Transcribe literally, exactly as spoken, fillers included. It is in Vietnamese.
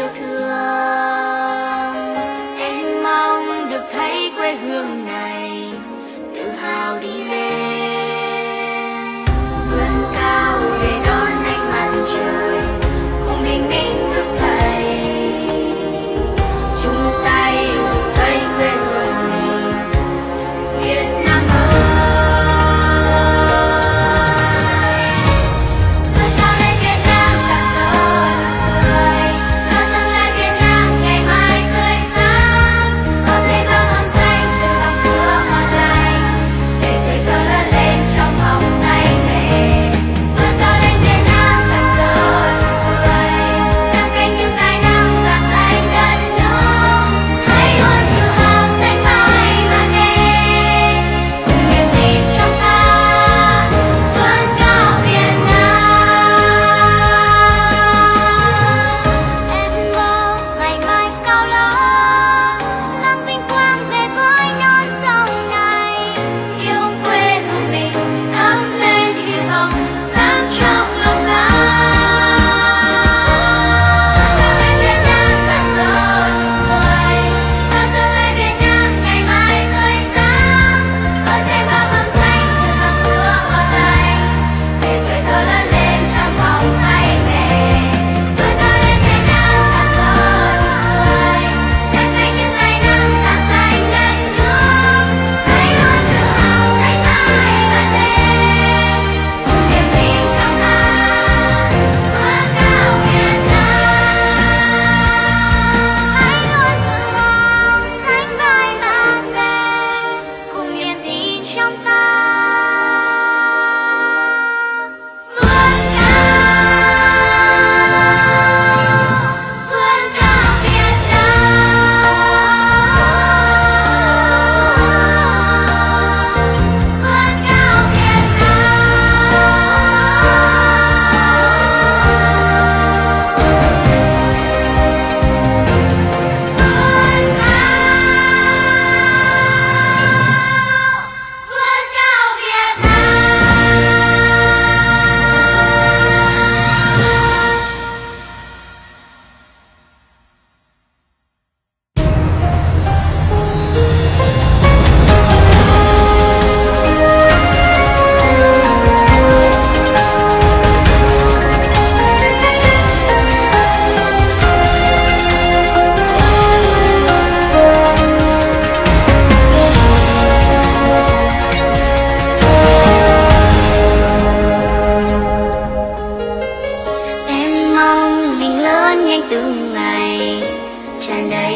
yêu thương. Em mong được thấy quê hương này tự hào đi lên, vươn cao để đón ánh mặt trời, cùng bình minh thức dậy, chung tay dựng xây quê hương mình, Việt Nam ơi. Vươn cao lên Việt Nam rạng rỡ nụ cười, cho tương lai Việt Nam ngày mai tươi sáng. Ôm lấy bao mầm xanh từ dòng sữa ngon lành, để tuổi thơ lớn lên trong vòng tay mẹ. Vươn cao lên Việt Nam rạng rỡ nụ cười, trao cánh những tài năng rạng ránh đất nước. Hãy luôn tự hào xanh mãi mạn mê, cùng niềm tin trong ta vươn cao Việt Nam. Em mơ ngày mai cao lớn, mang vinh quang về với non sông này, yêu quê hương mình thắp lên hy vọng sáng trong lòng ta. Vươn cao lên Việt Nam rạng rỡ nụ cười, cho tương lai Việt Nam ngày mai tươi sáng. Ơn thêm bao mầm xanh từ dòng sữa ngon lành, để tuổi thơ lớn lên trong vòng tay mẹ. Vươn cao lên Việt Nam rạng rỡ nụ cười, trao cánh những tài năng rạng ránh đất nước. Hãy luôn tự hào xanh mãi mạn mê, cùng niềm tin trong ta vươn cao Việt Nam. Hãy luôn tự hào xanh mãi mạn mê, cùng niềm tin trong ta vươn cao, vươn cao Việt Nam, vươn cao Việt Em mong mình lớn nhanh từng ngày, tràn đầy